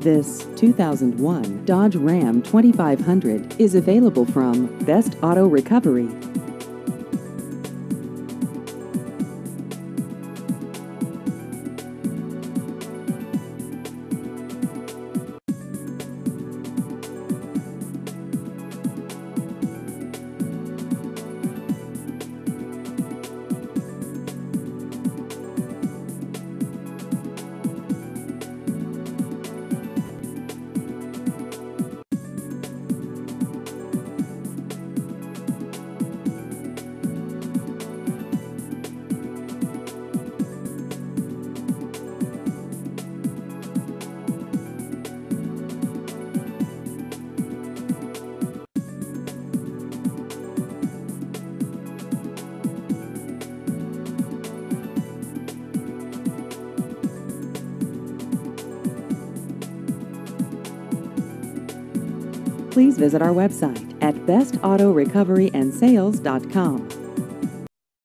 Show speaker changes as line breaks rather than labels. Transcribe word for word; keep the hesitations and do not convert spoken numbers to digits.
This two thousand one Dodge Ram twenty-five hundred is available from Best Auto Recovery. Please visit our website at best auto recovery and sales dot com.